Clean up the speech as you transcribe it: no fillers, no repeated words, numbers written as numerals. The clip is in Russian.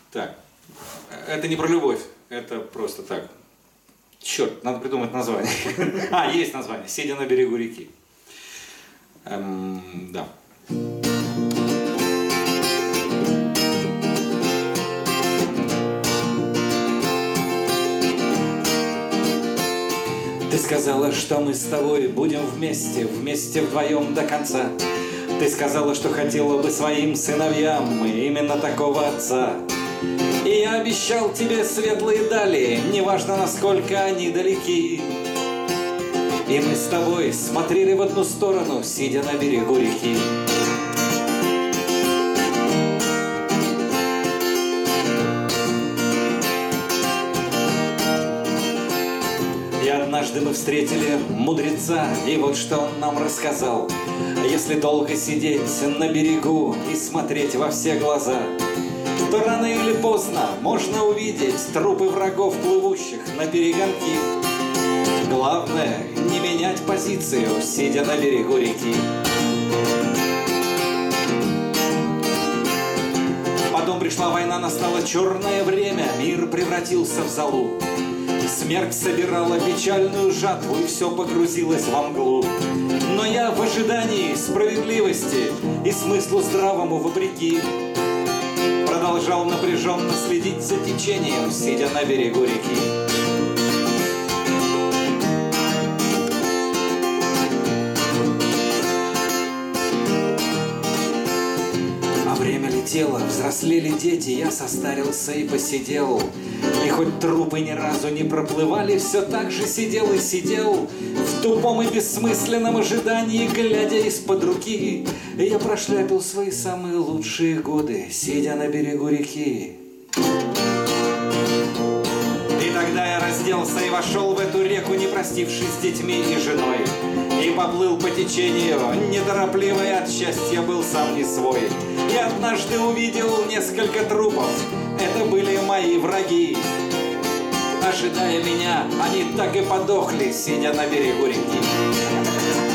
Так, это не про любовь, это просто так. Черт, надо придумать название. Есть название. «Сидя на берегу реки». Да. Ты сказала, что мы с тобой будем вместе, вместе вдвоем до конца. Ты сказала, что хотела бы своим сыновьям именно такого отца. И я обещал тебе светлые дали, неважно, насколько они далеки. И мы с тобой смотрели в одну сторону, сидя на берегу реки. И однажды мы встретили мудреца, и вот что он нам рассказал. Если долго сидеть на берегу и смотреть во все глаза, то рано или поздно можно увидеть трупы врагов, плывущих на перегонки. Главное — не менять позицию, сидя на берегу реки. Потом пришла война, настало черное время, мир превратился в золу. Смерть собирала печальную жатву, и все погрузилось во мглу. Но я в ожидании справедливости и смыслу здравому вопреки продолжал напряженно следить за течением, сидя на берегу реки. А время летело, взрослели дети, я состарился и посидел. И хоть трупы ни разу не проплывали, все так же сидел и сидел в тупом и бессмысленном ожидании, глядя из-под руки. И я прошляпил свои самые лучшие годы, сидя на берегу реки. И тогда я разделся и вошел в эту реку, не простившись с детьми и женой. И поплыл по течению, неторопливо, и от счастья был сам не свой. И однажды увидел несколько трупов, это были мои враги. Ожидая меня, они так и подохли, сидя на берегу реки.